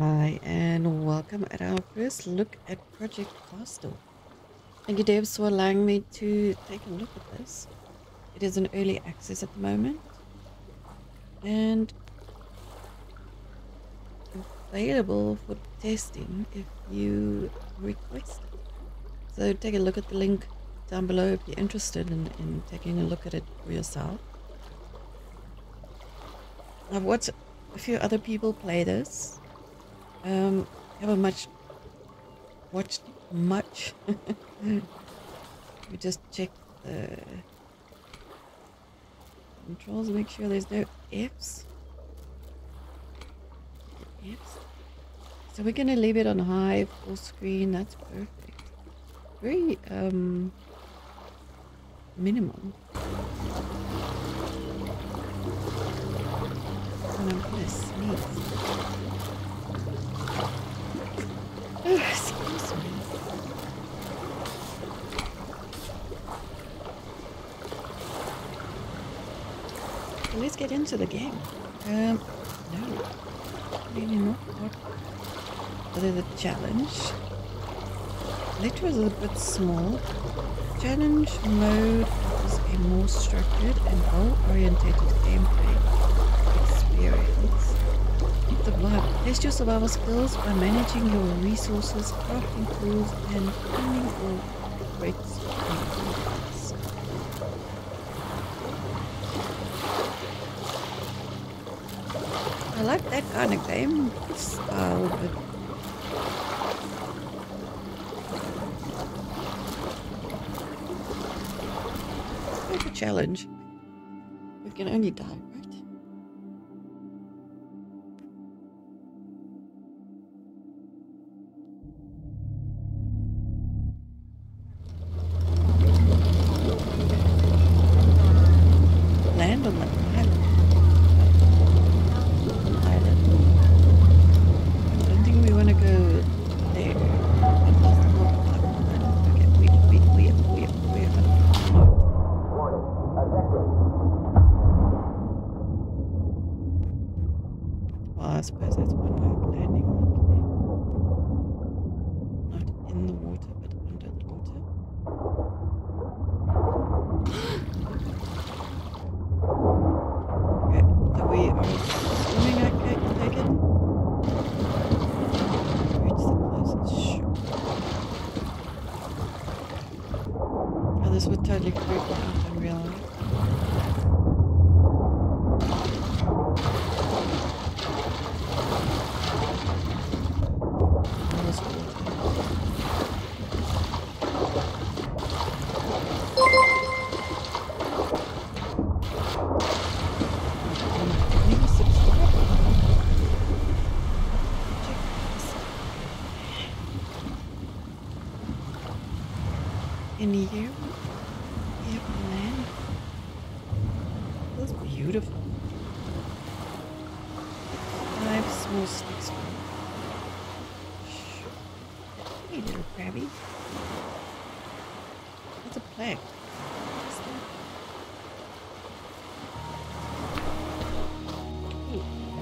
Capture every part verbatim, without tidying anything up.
Hi, and welcome at our first look at Project Castaway. Thank you, devs, for allowing me to take a look at this. It is in early access at the moment and available for testing if you request it. So take a look at the link down below if you're interested in, in taking a look at it for yourself. I've watched a few other people play this. Um, haven't much watched much. We just check the controls, make sure there's no F's. F's. So we're gonna leave it on high, full screen. That's perfect. Very um minimum. And I'm gonna sneeze. Oh, excuse me. So let's get into the game. Um, no, maybe not. What? Other the challenge. Lecture is a bit small. Challenge mode is a more structured and goal-oriented gameplay experience. The blerp. Test your survival skills by managing your resources, crafting tools, and finding all crates and ingredients. I like that kind of game style, but it's like a challenge. We can only die, right? Land on the island. Island. I don't think we want to go there. It doesn't look like an island. Okay, we we we we we are not. Well, I suppose that's one way of landing. Not in the water, but under the water. Okay, so we are swimming, I take take it. Reach the closest shore. Oh, this would totally freak me out in real life. All this water. Maybe subscribe. Check this out. In here, we have land. That's beautiful. Five small sticks. Hey, little crabby. That's a plague. What's that? Ooh,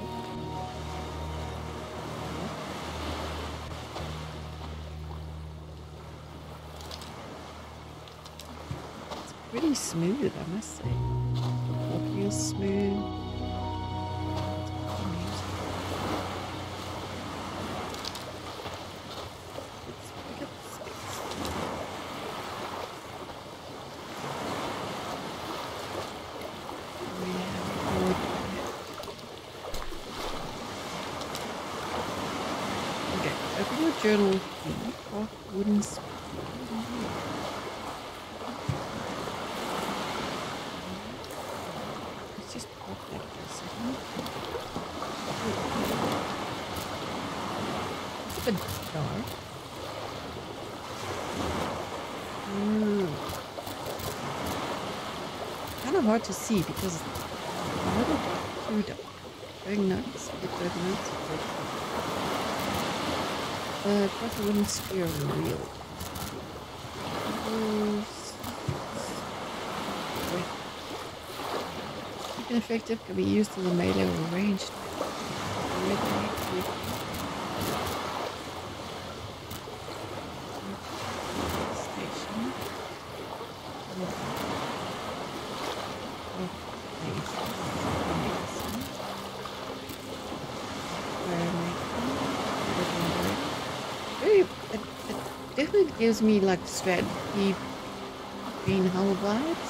it's pretty smooth, I must say. The walking is smooth. Let's pick up the sticks. We have wood. Okay, open your journal key. Craft wooden spoon. Let's just pop that for a second. It's a bit dark. Mm. Kind of hard to see because it's a little too dark. Going nuts, with the nuts. Uh, craft a wooden spear reel. Weapon effective can be used in the melee or ranged. of these. Very, it, it definitely gives me like strategy green hull vibes.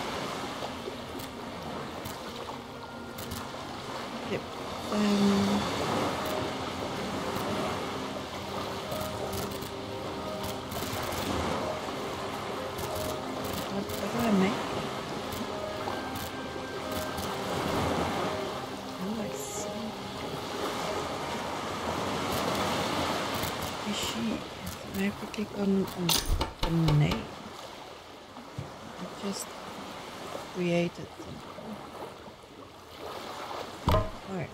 Yep. Um, what, what do I make? Oh, I see. Is she? I have to click on, on the name. I just created something. Alright.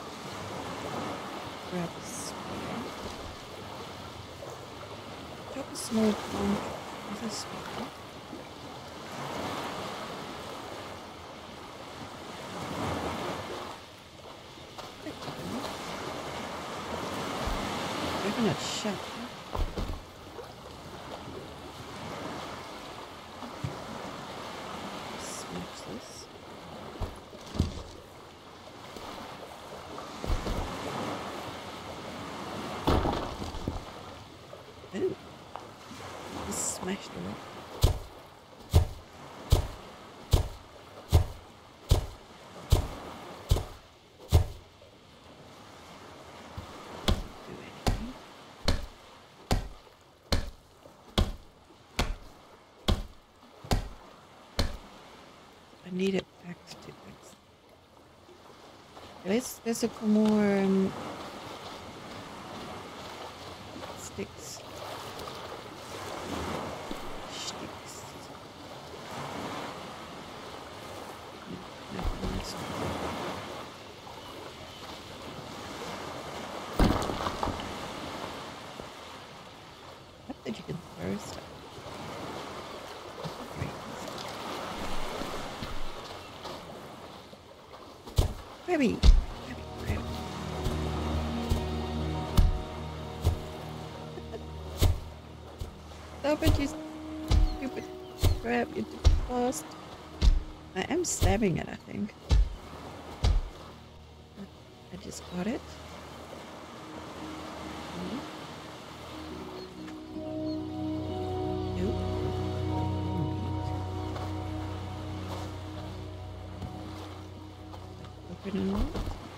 Grab a spear. Chop a small plant with a spear. Maybe not shut. Smash this. Oh, just smashed it up. I need it back to fix. Let's let's look for more um, sticks. Sticks. No, nothing else. I think you can throw stuff. Grabby, grabby, grabby. Stop it, you stupid crab, you too fast. I am stabbing it, I think. I just got it. Nope. Open and lock.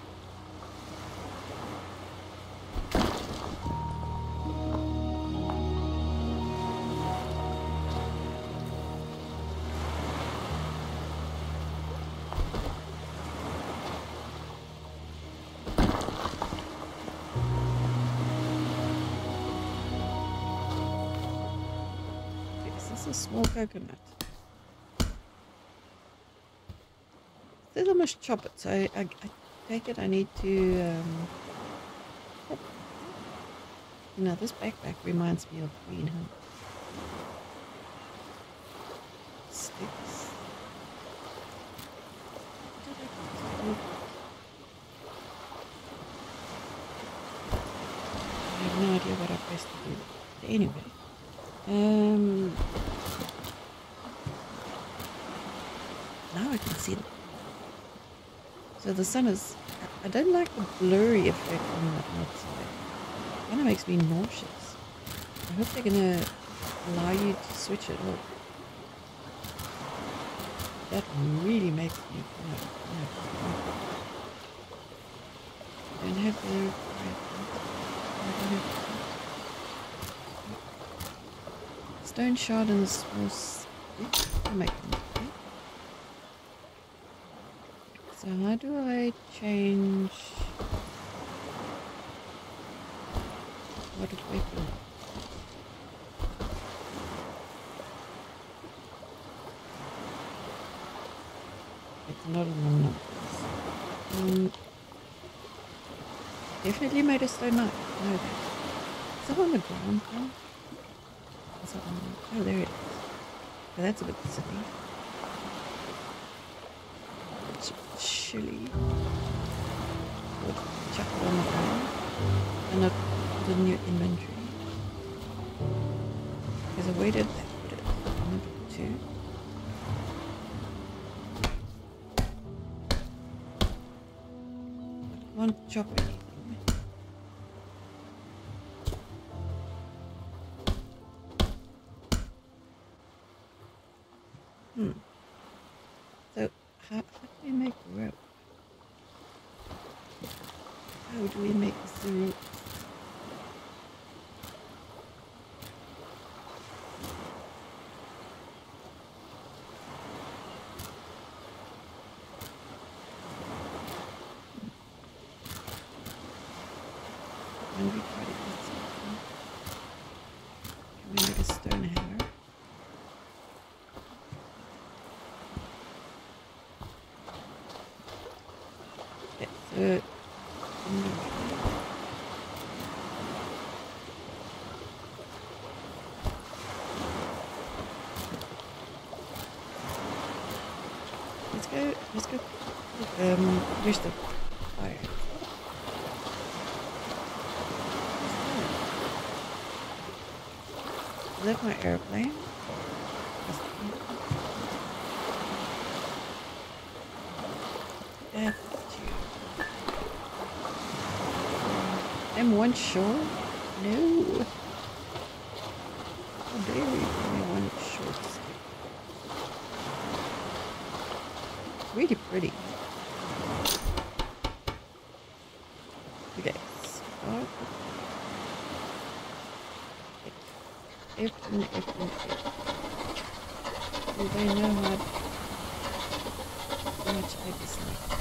This is a small coconut. There's I must chop it, so I, I, I take it I need to um oh. You know, this backpack reminds me of Green Hunt. Sticks. I have no idea what I pressed to do. But anyway. Um now I can see them. So the sun is... I don't like the blurry effect on the outside. It kind of makes me nauseous. I hope they're going to allow you to switch it off. That really makes me... You know, you know, I don't have the... I don't have the stone shard and the small stick. I'll make them. So how do I change what weapon? It's not in the numbers. Um, definitely made a stone knife. I know that. Is it on the ground now? Is it on the... Oh, there it is. Oh, that's a bit silly. Chili. Would chuck it on the ground and not put it in your inventory. Because I waited that put it on number two. can't chop anything. Hmm. So, how, how do we make rope? How do we make the rope? When we try to get something, can we make a stone hammer? Okay, so let's go. Let's go. Um, where's the fire? Is that my airplane? That's you. M one shore? No. How dare you give me one short stick? Really pretty. Okay, start. If and if and if. Do they know how, how much egg is left?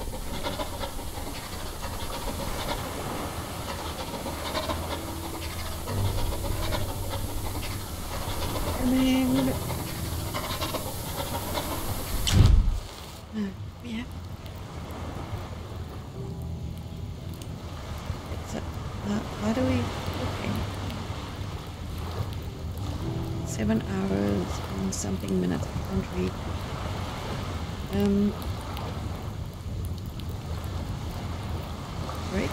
And then uh, we have it's a, uh, how do we okay. Seven hours and something minutes. I can't read. Um, break.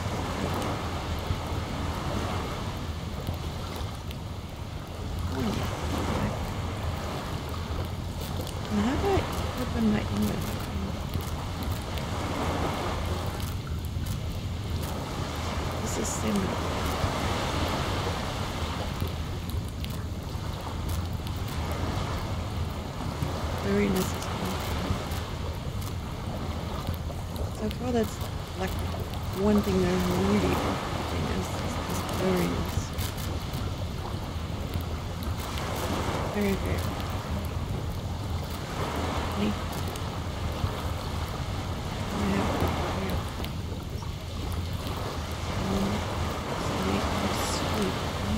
Oh yeah. And how do I open my inventory? This is similar. Very necessary. So far, that's like one thing that I'm really interested is this blurriness. Very, very neat. I have to clear um, sleep and sleep.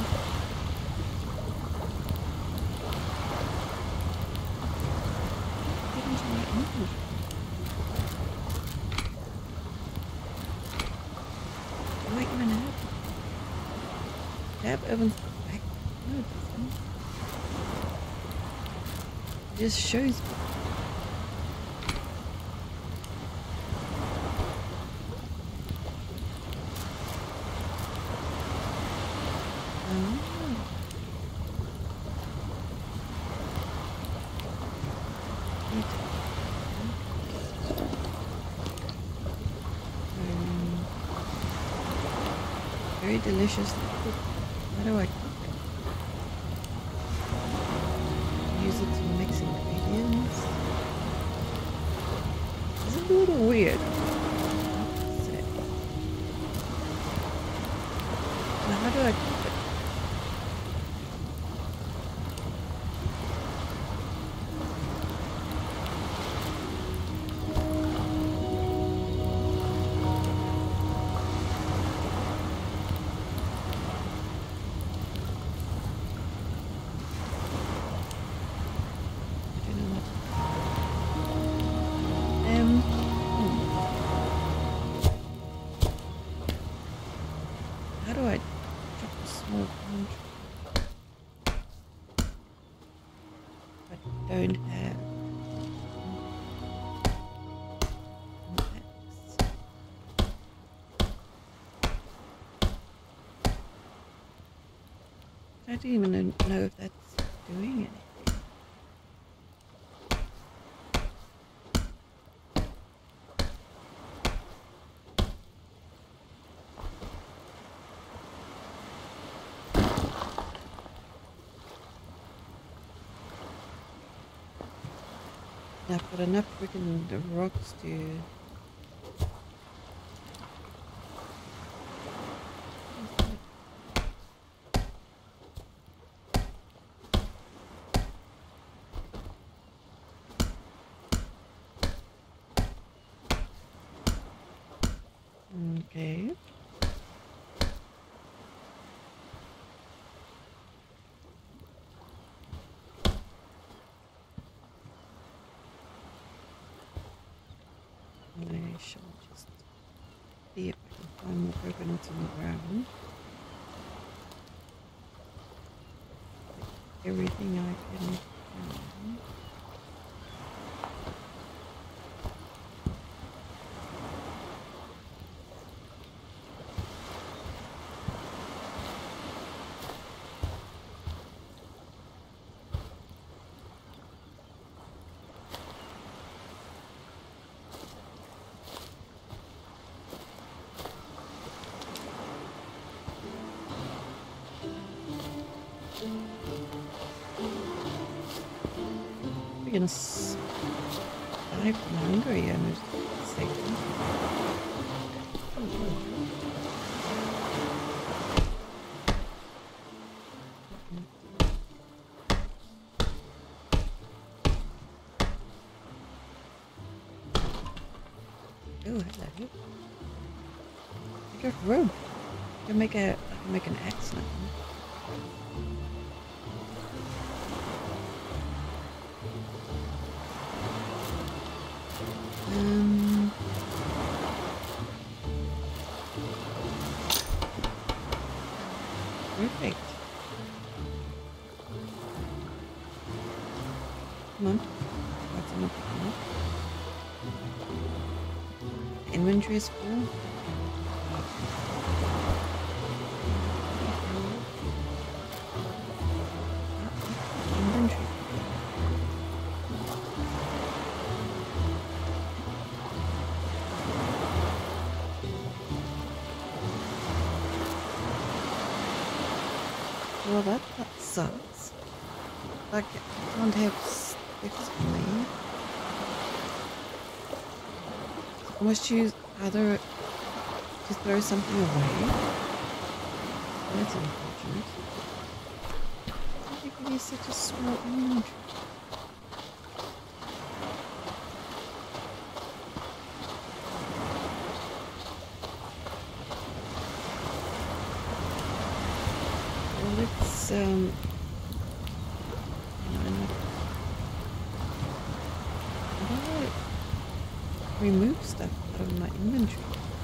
Get into my inventory. Do I even have tab opens back? No, it doesn't. It just shows me. Very delicious. How do I cook it? Use it to mix ingredients. This is a little weird. Now how do I cook it? Don't have I don't even know if that's doing anything. I've got enough freaking rocks to. Okay. I shall just see if I can find more coconuts on the ground. Everything I can find. We're gonna s die from hunger here in a second. Oh, hello. I got rope. I can make a I can make an axe now. Um, perfect. Come on. That's enough. Inventory is full. Inventory. Well, that, that sucks. Like, I can't have sticks on me. I must choose either to throw something away. That's unfortunate. Why did they give you such a small inventory? Well, let's um. Remove stuff out of my inventory.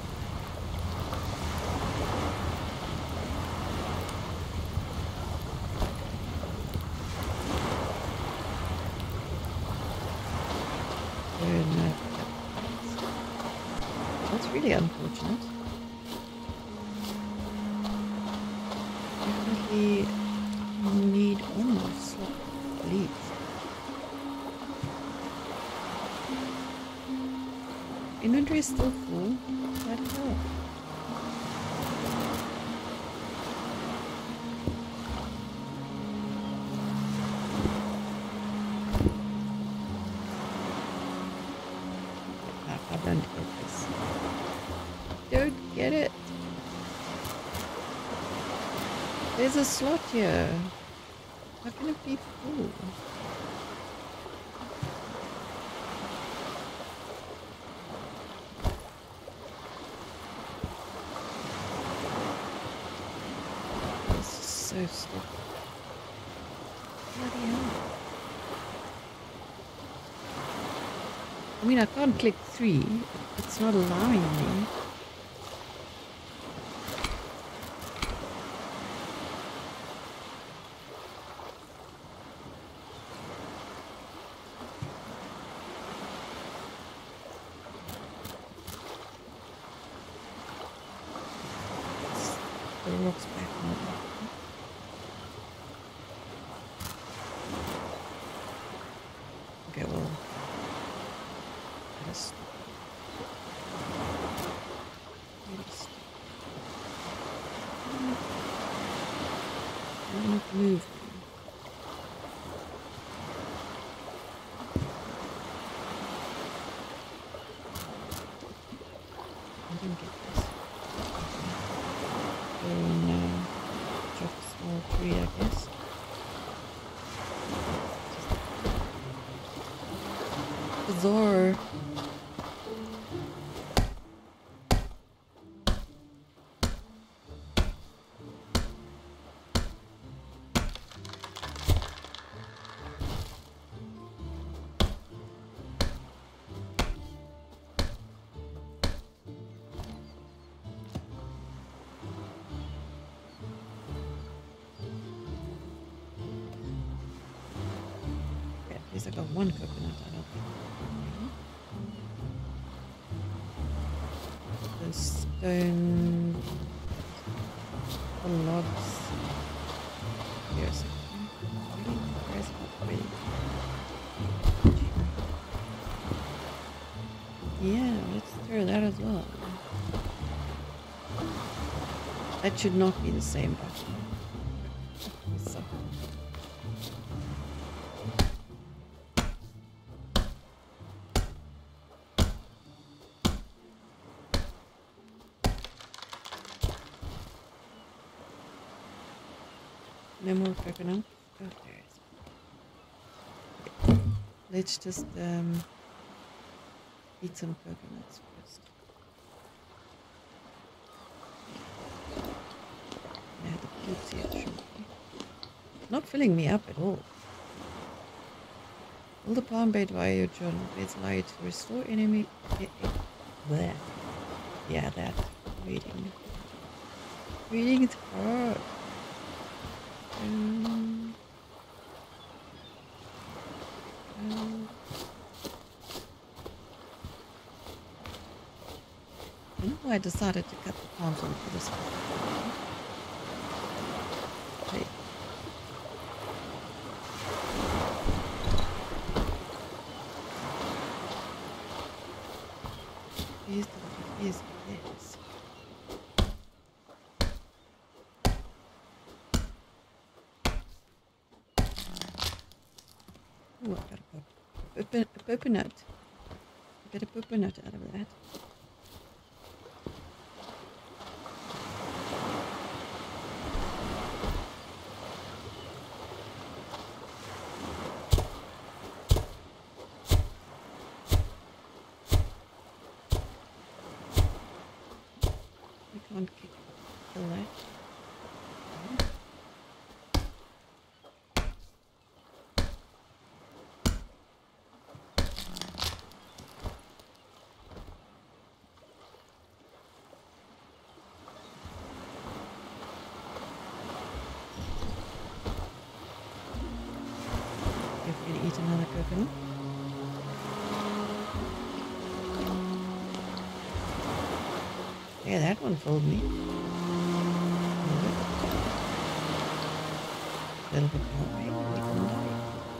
Oh, no. That's really unfortunate. Definitely need almost slot leads. Inventory is still full. What the hell? I don't get this. Don't get it. There's a slot here. How can it be full? So stupid. Bloody hell. I mean, I can't click three. It's not allowing me. The rocks back on the back. Okay, well, let us stop. Let us stop. I'm not moving. can get this. Oh no. Chop a small tree, I guess. Bizarre. At least I got one coconut, I don't think. The stone, the logs. Here a second. Really? Where's it? Really? Yeah, let's throw that as well. That should not be the same button. So. No more coconut. Oh, there it is. Okay. Let's just um, eat some coconuts first. Now the cubes here shortly. Not filling me up at all. Will the palm bait via your journal beds allow you to restore enemy? Eh, eh, bleh. Yeah, that reading. Reading is hard. Um, um, I don't know why I decided to cut the palms on for this one. Wait. Use the use this. Oh, I got a, pop. a, a coconut. I got a coconut out of that. I can't kick, kill that. If we can eat another coconut. Yeah, that one fooled me. A little bit more bacon, we can die.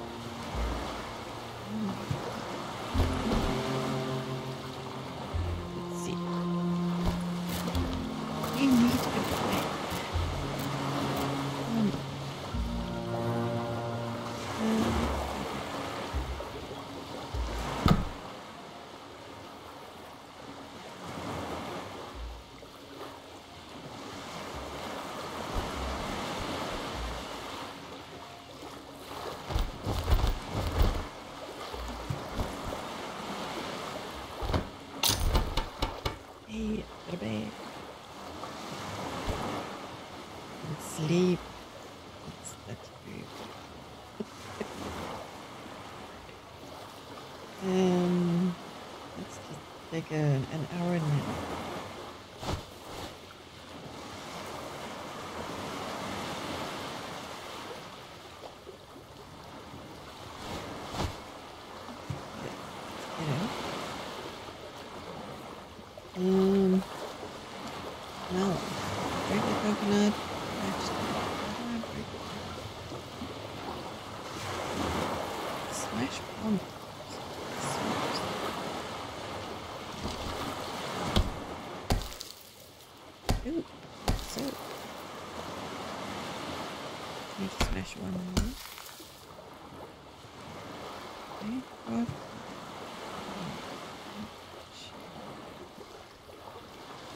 Let's see. We need to go back. Um, um, Hey, go to bed. And sleep. It's that good. um, let's just take a, an hour nap. You know. Um, no. Break the coconut. Actually, how do I break it? Smash palm. Ooh, so. Need to smash one more. Okay, well.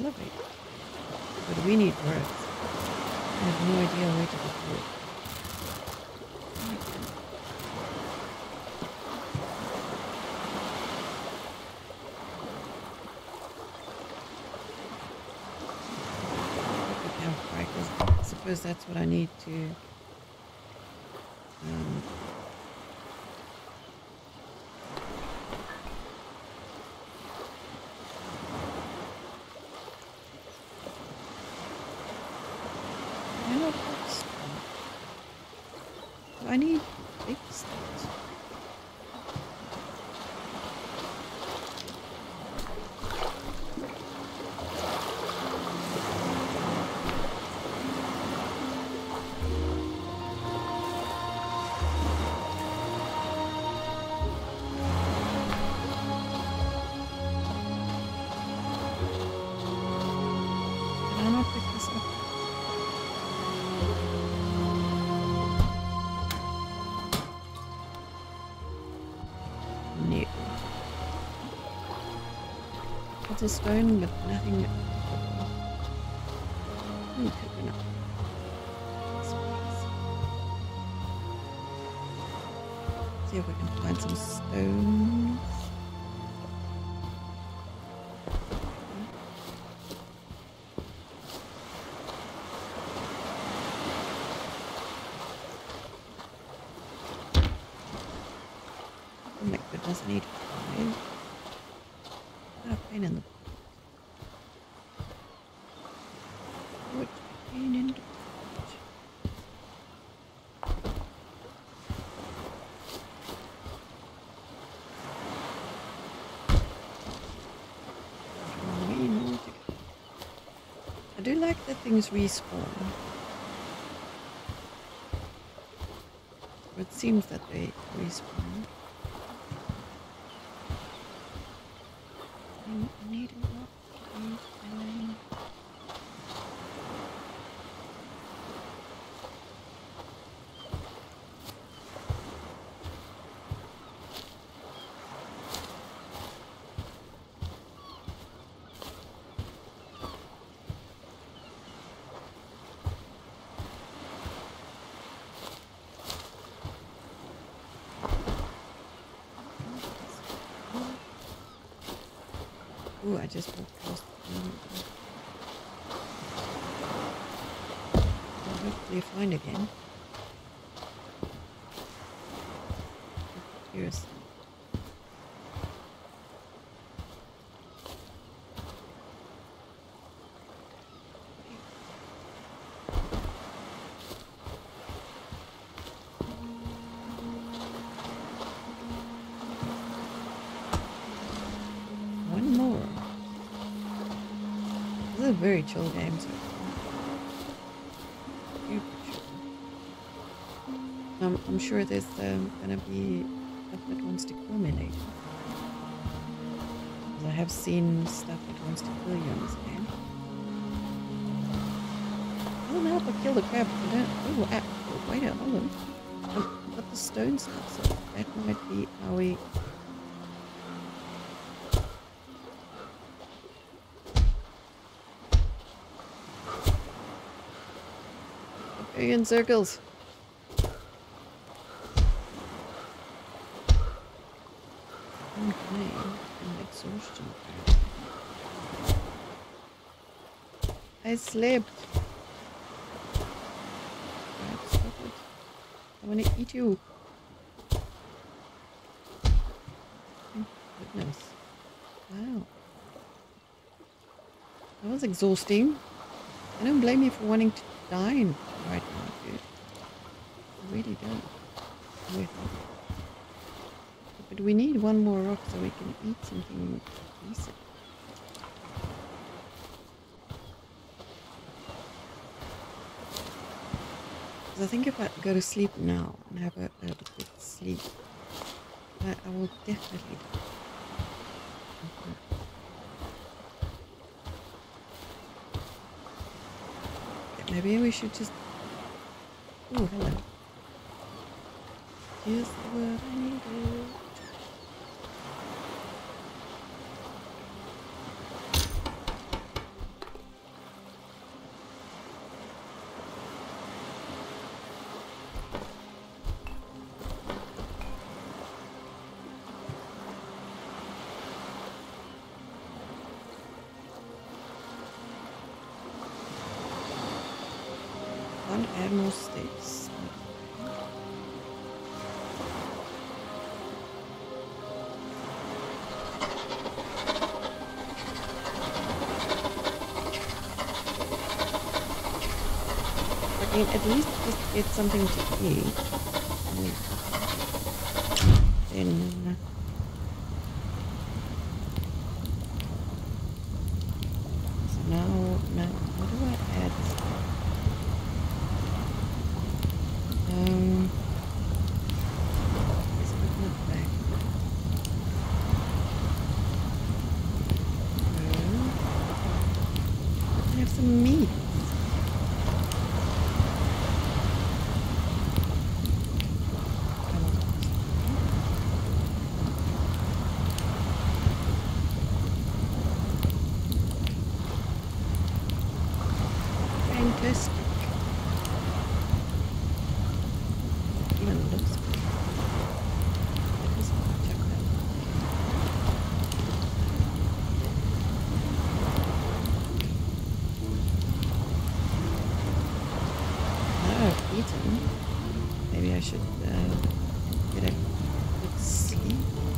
elevator. But we need words. I have no idea where to go through it. I suppose that's what I need to um, I not big stones. I need big stones. It's a stone, but nothing. Ooh, coconut. See if we can find some stones. Oh my goodness, I need five. What a pain in the What a pain in the I do like that things respawn. Or it seems that they respawn. I need a lot of these. Ooh, I just walked past the I'll hopefully find again. Here's one more. This is a very chill game so far. Super chill. Um, I'm sure there's um, gonna be stuff that wants to kill me later. Because I have seen stuff that wants to kill you in this game. I don't know if I kill the crab. I don't. Oh, ah, oh wait a hold on. Um, I've got the stone stuff, so that might be how we. Okay, in circles. Okay, and exhaustion. I slept. Right, stop it. I want to eat you. Thank goodness. Wow. That was exhausting. I don't blame you for wanting to die right now, dude. I really don't. Wait. But we need one more rock so we can eat something decent. Because I think if I go to sleep now and have a, a good sleep, I, I will definitely die. Okay, maybe we should just... Oh, hello. Here's the word I needed. can't add more sticks. I mean, at least just get something to eat. And then. So now, now, what do I add? Um, let's open it back. Uh, I have some meat. Fantastic. Even looks good. Let us check that. Now I've eaten. Maybe I should uh, get a good sleep.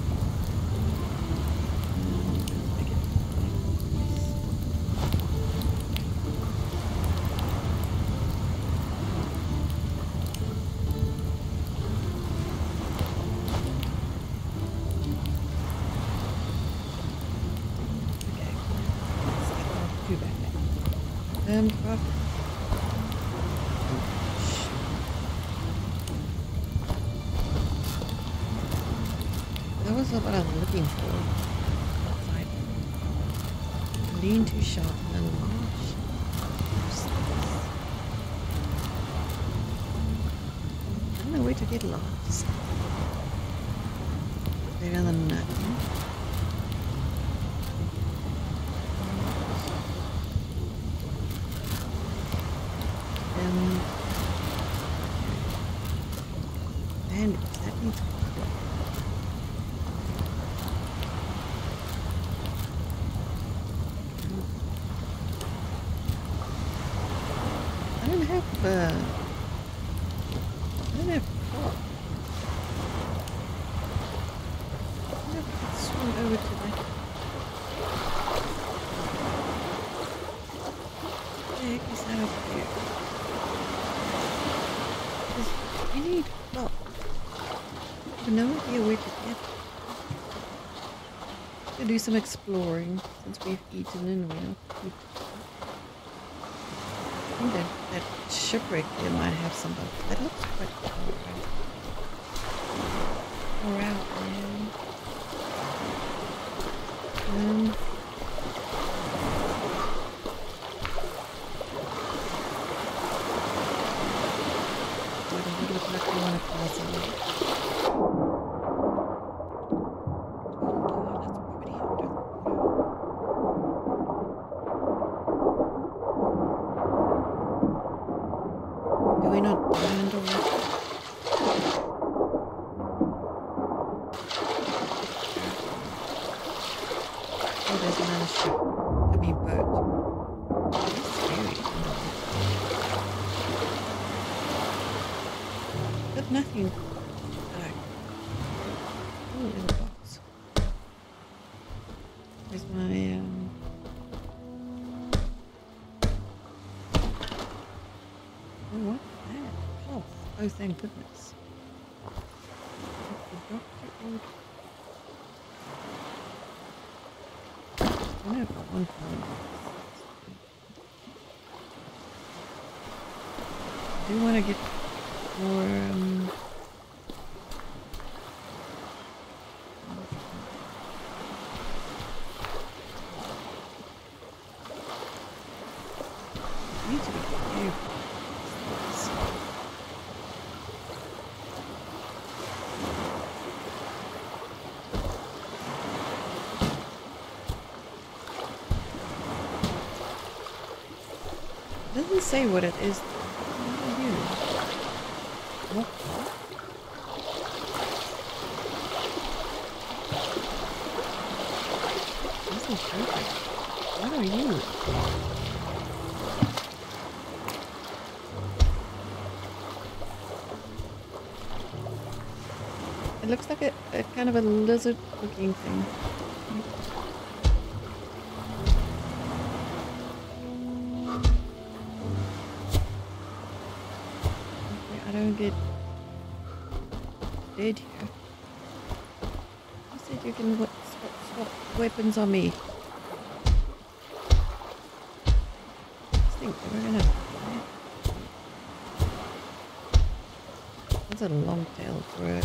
Um, craft. That was what I was looking for. Outside. Lean to sharp and large. I don't know where to get lost. Better than nothing. Um, bandits, that means I don't have uh I don't have cloth. I have to swim over to that. What the heck is that up here? You need cloth. I have no idea where to get it. To do some exploring since we've eaten and we don't keep. I think that, that shipwreck there might have some, but that looks quite cool, right? We're out, man. Um. Look like we want to cross it. Oh, that's pretty underwater. Do we not die underwater? Oh, there's another ship. I mean, boat. It's scary underwater. But nothing like. Oh, little box. Where's my um? Oh, what? That cloth. Oh, thank goodness. I know I've got one phone. I do want to get more um. I need to be careful. It doesn't say what it is. What do you do? What? This is perfect. What are you? looks like a, a kind of a lizard-looking thing. Okay, I don't get dead here. You said you can swap, swap weapons on me. I think we're gonna. That's a long tail for it.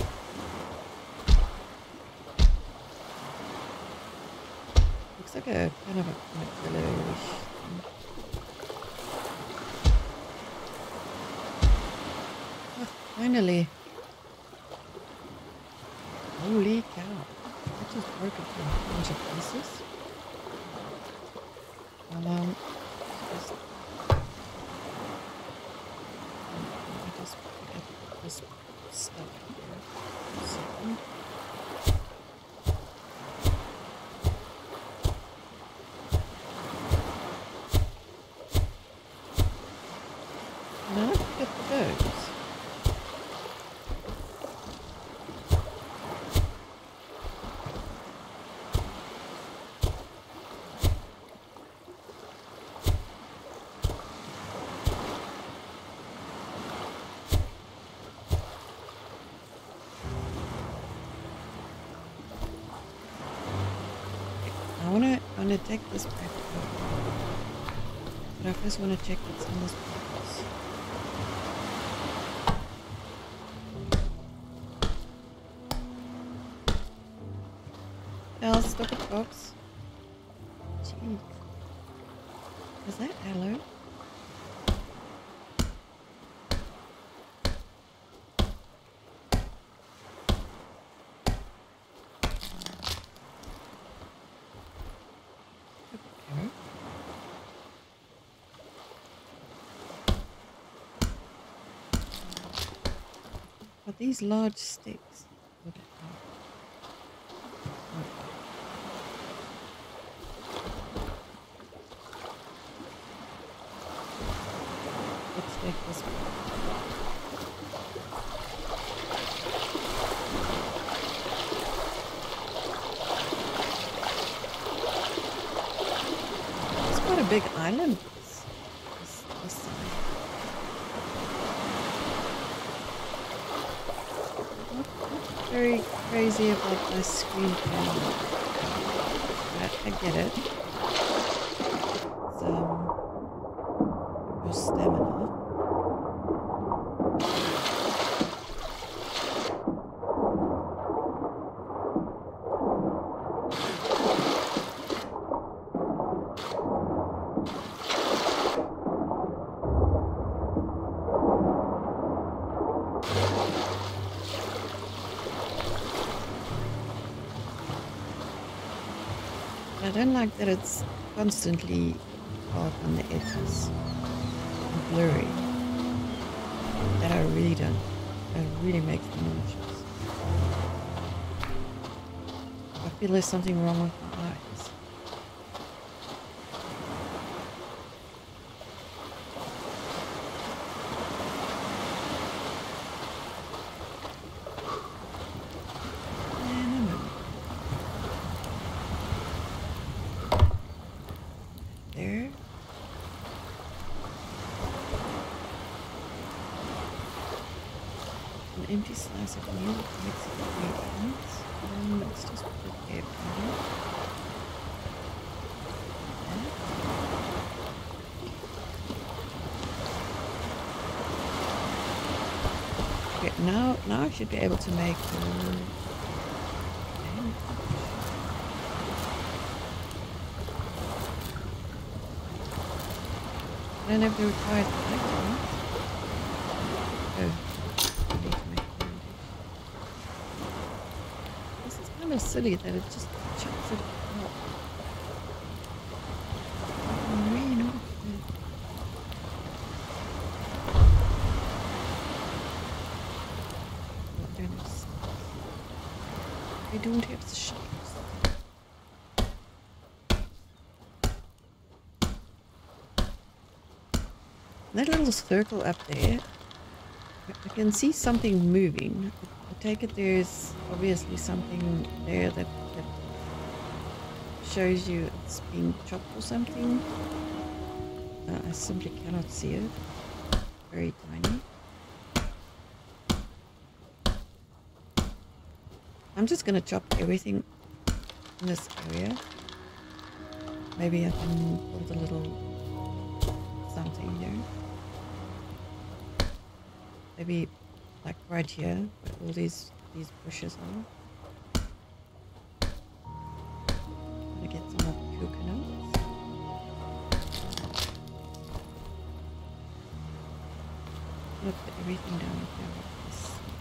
Looks like a kind of a yellowish thing. Oh, finally. Holy cow. That just broke into a bunch of pieces. Um, just, I just pick up this stuff here for a second. Now I get those. I wanna wanna take this back up. But I first wanna check what's in this box. Now stop it, box. Jeez. Is that aloe? But these large sticks. What Let's take this one. It's quite a big island. This, this side. Very crazy about my screen camera. I, I get it. It's um your stamina. I don't like that it's constantly dark on the edges and blurry. That I really don't. That really makes me nauseous. I feel there's something wrong with my eyes. There. An empty slice of meal mixed with ingredients. And let's just put it there. Okay, now now I should be able to make uh, I don't have the required items. Oh, I need to make a bandage. This is kind of silly that it just chucks it out. I'm really not good. I don't have sticks. I don't have the shells. That little circle up there, I can see something moving. I I take it there's obviously something there that, that shows you it's being chopped or something. Uh, I simply cannot see it. Very tiny. I'm just gonna chop everything in this area. Maybe I can build a little something here. Maybe like right here, where all these these bushes are. Gonna get some more coconuts. I'm gonna put everything down here like this.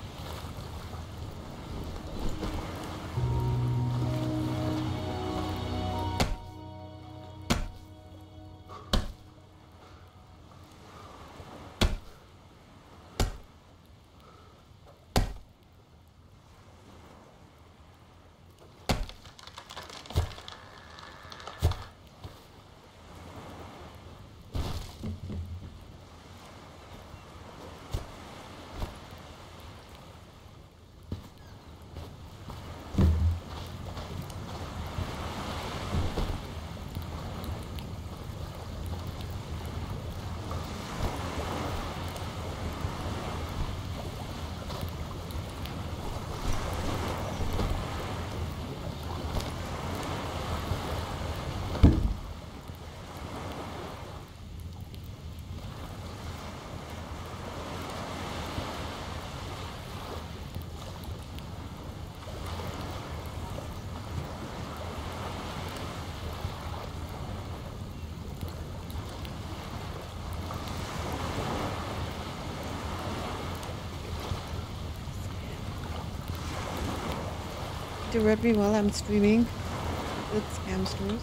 Interrupt me while I'm streaming. Good scam stores.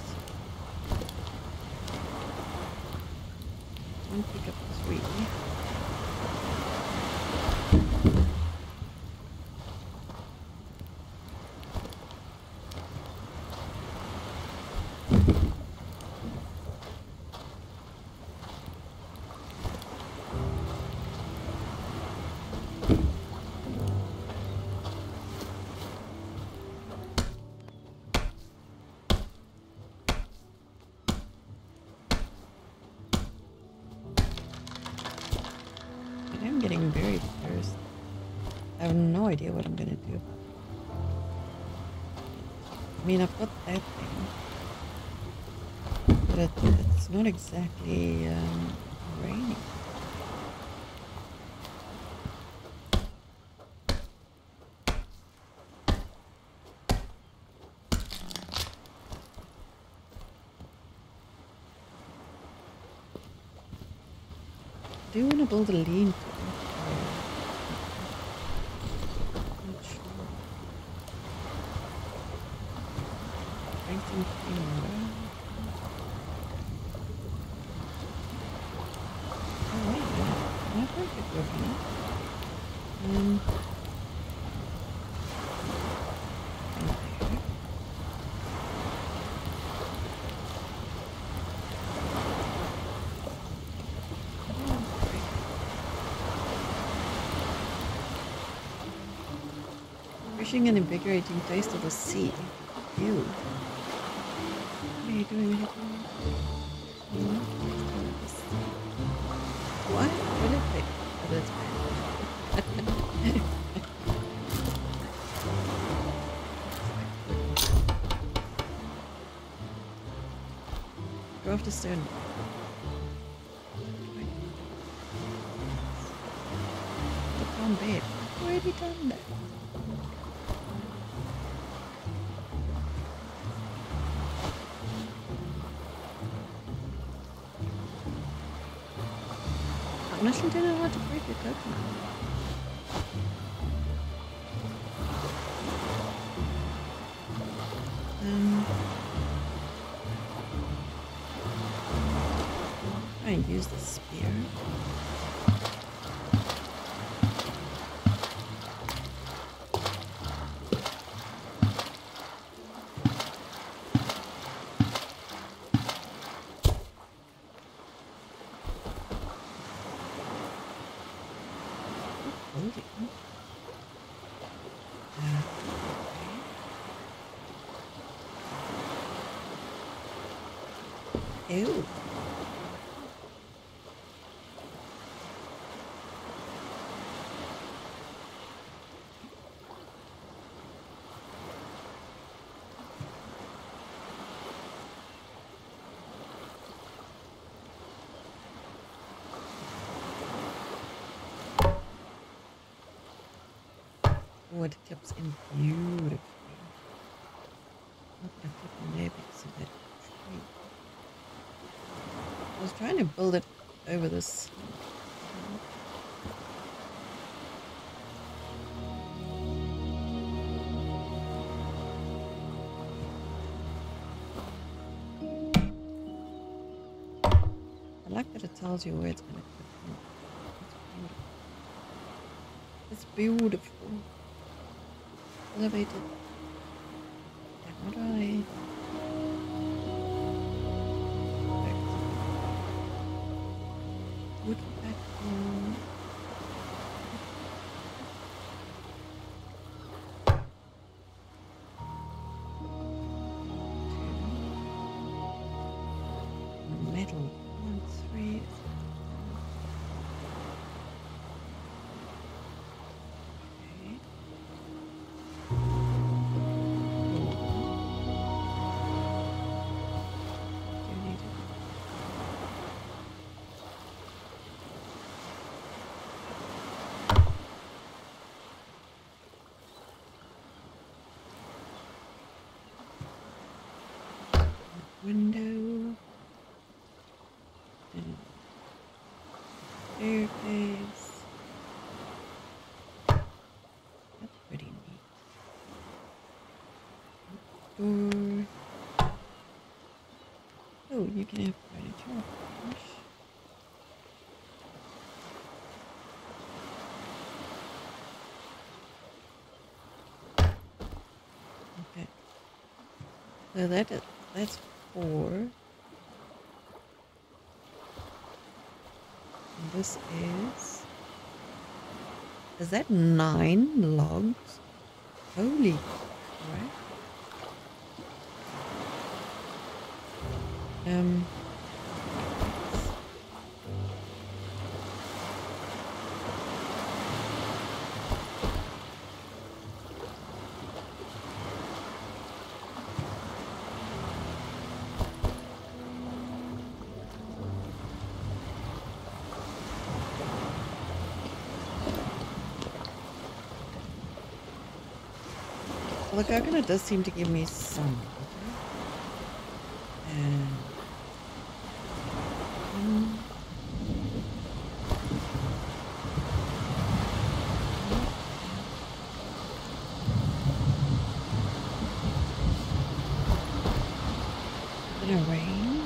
One pick up three. I'm getting very thirsty. I have no idea what I'm gonna do. I mean, I've got that thing, but it, it's not exactly um, raining. I do want to build a lean-to. Not sure. Drinking clean water. Oh wait, no, not perfect working. Um. Refreshing and invigorating taste of the sea. Ew. What are you doing here? What? What is it? Oh, that's bad. Go off the stone. The palm bed. I've already done that. Honestly, don't know how to break a coconut. Um, try and use the spear. Ew. Oh, it clips in beautifully. Not gonna clip in there because of that tree. I was trying to build it over this. I like that it tells you where it's gonna clip in. It's beautiful. It's beautiful. Elevated. How do I? Wood platform. Two. Metal. One, three. Window and staircase. That's pretty neat. Door. Oh, you can have furniture, of course. Okay. So that is that's four. And this is... Is that nine logs? Holy crap. Um... Well, the coconut does seem to give me some. Okay. And um, it's gonna rain.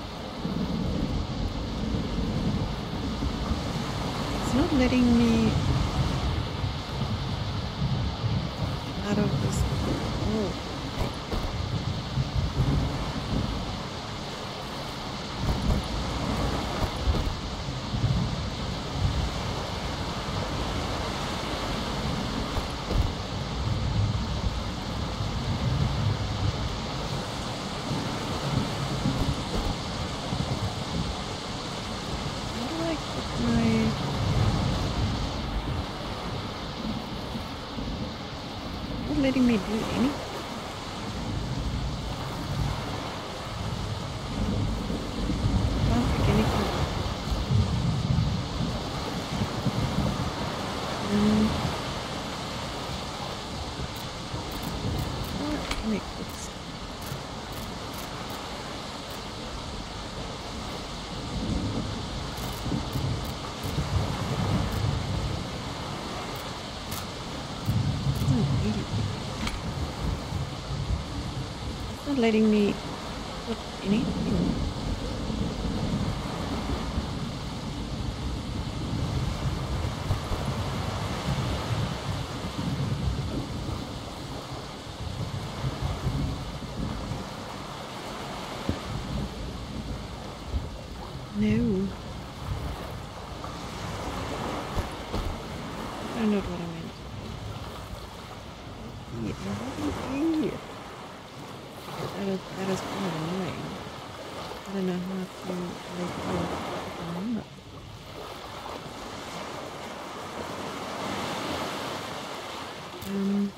It's not letting me out of this. Oh. How do I put my... Not letting me do anything. Not letting me put anything. No. I don't know what I meant. Yeah, what is here? That is, that is kind of annoying. I don't know how to let go of the number. Um,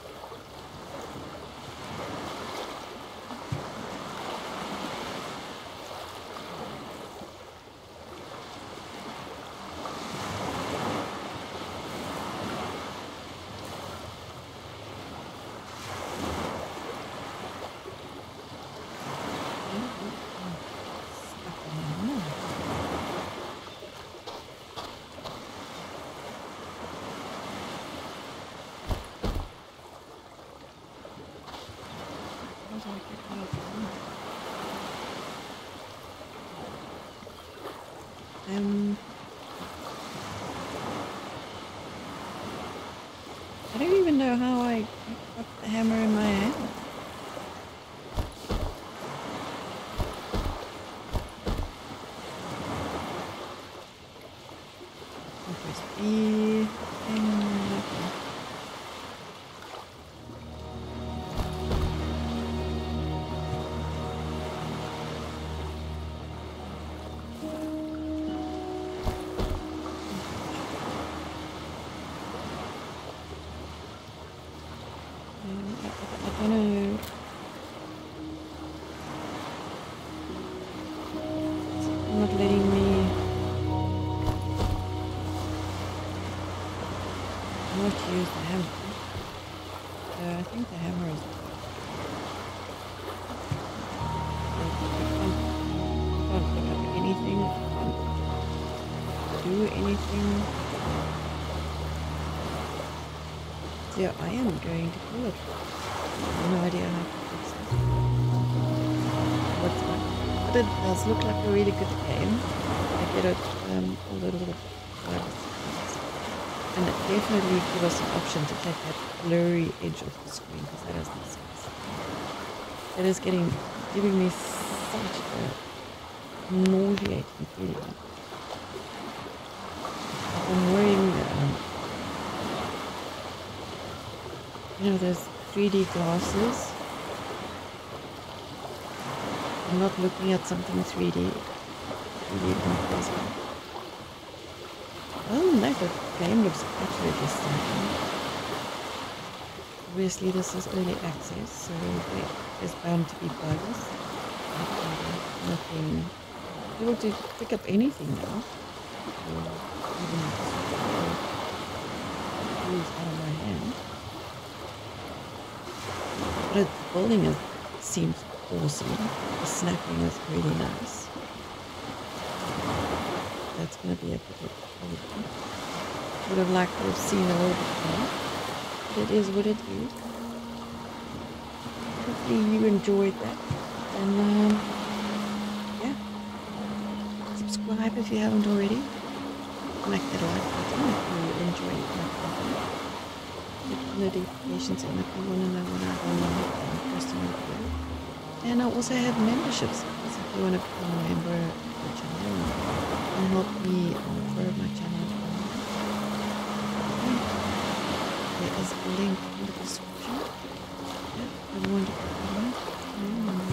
Um, I don't even know how I got the hammer in my hand. Press B. And I don't know. It's not letting me not use the hammer. So I think the hammer is. I can't, can't pick up anything. Can't do anything. So I am going to pull it. I have no idea how to fix this. What's that? But it does look like a really good game. I get it um, a little bit five or six. And it definitely give us an option to take that blurry edge off the screen because that is disgusting. It is getting giving me such a nauseating feeling. I'm wearing um, you know, those three D glasses. I'm not looking at something three D. three D impossible. Other than that, the game looks absolutely stunning. Obviously, this is early access, so there's bound to be bugs. Nothing. Able to pick up anything now. Or even use out of my hand. But the building is, seems awesome. The snapping is really nice. That's going to be a bit of quality. Would have liked to have seen a little bit more. But it is what it is. Hopefully you enjoyed that. And um, yeah. Subscribe if you haven't already. Smack that like button if you enjoyed my content. Hit notifications on if you want to know when I go live and post a new video. And I also have memberships, so if you want to become a member of the channel and help me grow my channel. There is a link in the description. Yeah, I want to comment.